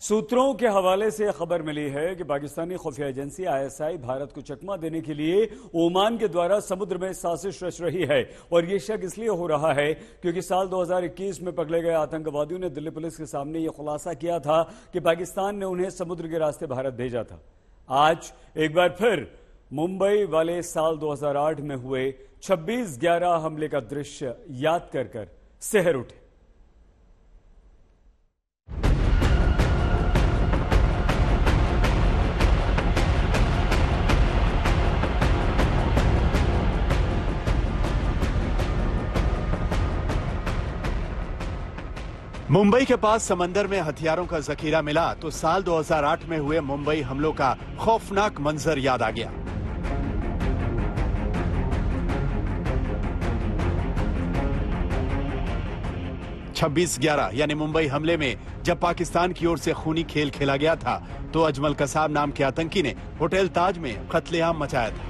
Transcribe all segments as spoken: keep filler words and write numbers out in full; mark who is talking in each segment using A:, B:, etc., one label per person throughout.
A: सूत्रों के हवाले से खबर मिली है कि पाकिस्तानी खुफिया एजेंसी आईएसआई भारत को चकमा देने के लिए ओमान के द्वारा समुद्र में साजिश रच रही है। और यह शक इसलिए हो रहा है क्योंकि साल दो हज़ार इक्कीस में पकड़े गए आतंकवादियों ने दिल्ली पुलिस के सामने यह खुलासा किया था कि पाकिस्तान ने उन्हें समुद्र के रास्ते भारत भेजा था। आज एक बार फिर मुंबई वाले साल दो हज़ार आठ में हुए छब्बीस ग्यारह हमले का दृश्य याद कर कर सहर उठे।
B: मुंबई के पास समंदर में हथियारों का जखीरा मिला तो साल दो हज़ार आठ में हुए मुंबई हमलों का खौफनाक मंजर याद आ गया। छब्बीस ग्यारह यानी मुंबई हमले में जब पाकिस्तान की ओर से खूनी खेल खेला गया था तो अजमल कसाब नाम के आतंकी ने होटल ताज में कत्लेआम मचाया था।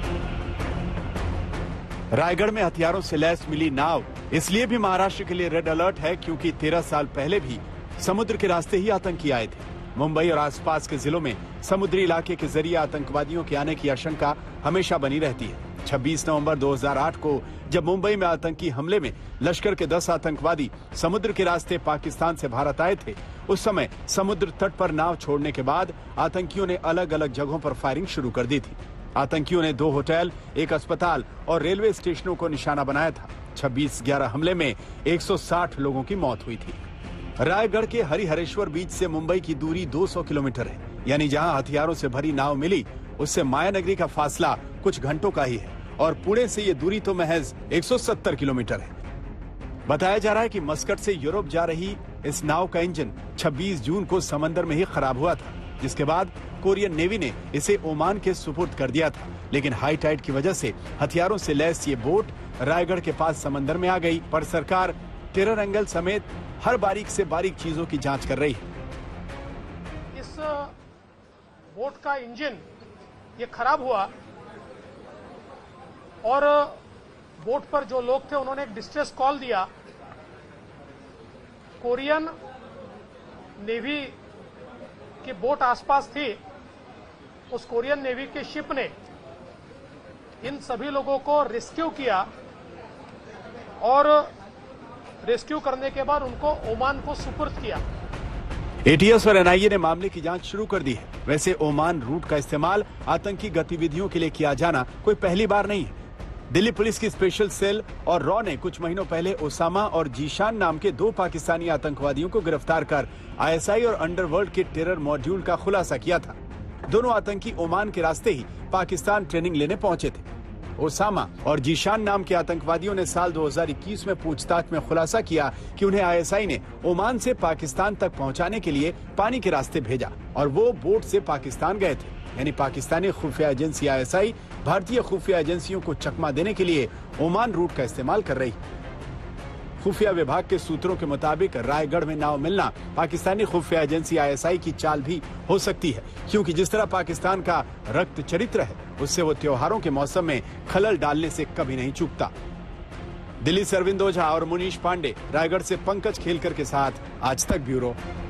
B: रायगढ़ में हथियारों से लैस मिली नाव इसलिए भी महाराष्ट्र के लिए रेड अलर्ट है क्योंकि तेरह साल पहले भी समुद्र के रास्ते ही आतंकी आए थे। मुंबई और आसपास के जिलों में समुद्री इलाके के जरिए आतंकवादियों के आने की आशंका हमेशा बनी रहती है। छब्बीस नवंबर दो हज़ार आठ को जब मुंबई में आतंकी हमले में लश्कर के दस आतंकवादी समुद्र के रास्ते पाकिस्तान से भारत आए थे, उस समय समुद्र तट पर नाव छोड़ने के बाद आतंकियों ने अलग अलग जगहों पर फायरिंग शुरू कर दी थी। आतंकियों ने दो होटल, एक अस्पताल और रेलवे स्टेशनों को निशाना बनाया था। छब्बीस ग्यारह हमले में एक सौ साठ लोगों की मौत हुई थी। रायगढ़ के हरिहरेश्वर बीच से मुंबई की दूरी दो सौ किलोमीटर है, यानी जहां हथियारों से भरी नाव मिली उससे मायानगरी का फासला कुछ घंटों का ही है और पुणे से ये दूरी तो महज एक सौ सत्तर किलोमीटर है। बताया जा रहा है कि मस्कट से यूरोप जा रही इस नाव का इंजन छब्बीस जून को समंदर में ही खराब हुआ था, जिसके बाद कोरियन नेवी ने इसे ओमान के सुपुर्द कर दिया था। लेकिन हाई टाइड की वजह से हथियारों से लैस ये बोट रायगढ़ के पास समंदर में आ गई। पर सरकार टेरर एंगल समेत हर बारीक से बारीक चीजों की जांच कर रही है।
C: इस बोट का इंजन ये खराब हुआ और बोट पर जो लोग थे उन्होंने एक डिस्ट्रेस कॉल दिया। कोरियन नेवी की बोट आसपास थी। उस कोरियन नेवी के शिप ने इन सभी लोगों को रेस्क्यू किया और रेस्क्यू करने के बाद उनको ओमान को सुपुर्द किया।
B: एटीएस और एनआईए ने मामले की जांच शुरू कर दी है। वैसे ओमान रूट का इस्तेमाल आतंकी गतिविधियों के लिए किया जाना कोई पहली बार नहीं है। दिल्ली पुलिस की स्पेशल सेल और रॉ ने कुछ महीनों पहले ओसामा और जीशान नाम के दो पाकिस्तानी आतंकवादियों को गिरफ्तार कर आईएसआई और अंडरवर्ल्ड के टेरर मॉड्यूल का खुलासा किया था। दोनों आतंकी ओमान के रास्ते ही पाकिस्तान ट्रेनिंग लेने पहुंचे थे। ओसामा और जीशान नाम के आतंकवादियों ने साल दो हज़ार इक्कीस में पूछताछ में खुलासा किया कि उन्हें आईएसआई ने ओमान से पाकिस्तान तक पहुंचाने के लिए पानी के रास्ते भेजा और वो बोट से पाकिस्तान गए थे। यानी पाकिस्तानी खुफिया एजेंसी आईएसआई भारतीय खुफिया एजेंसियों को चकमा देने के लिए ओमान रूट का इस्तेमाल कर रही है। खुफिया विभाग के सूत्रों के मुताबिक रायगढ़ में नाव मिलना पाकिस्तानी खुफिया एजेंसी आईएसआई की चाल भी हो सकती है, क्योंकि जिस तरह पाकिस्तान का रक्त चरित्र है उससे वो त्योहारों के मौसम में खलल डालने से कभी नहीं चूकता। दिल्ली से अरविंद ओझा और मुनीश पांडे, रायगढ़ से पंकज खेलकर के साथ आज तक ब्यूरो।